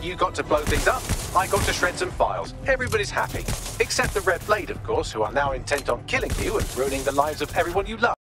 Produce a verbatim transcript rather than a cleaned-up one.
You got to blow things up, I got to shred some files. Everybody's happy. Except the Red Blade, of course, who are now intent on killing you and ruining the lives of everyone you love.